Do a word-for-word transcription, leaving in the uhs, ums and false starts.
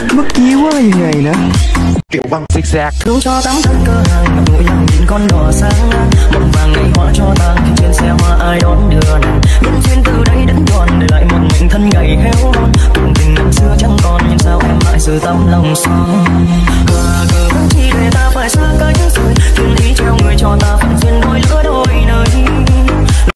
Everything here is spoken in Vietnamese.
mất chiếu quá như ngày nữa. Triệu Băng xích xạc thương cho tắm thân cơ hàng ngồi lặng nhìn con đò sáng mộng vàng ngày hoa cho tàn trên xe hoa ai đón đưa nàng nhân duyên từ đây đến tròn để lại một mình thân gầy héo hon cùng tình năm xưa chẳng còn nhưng sao em mãi sự tấm lòng son.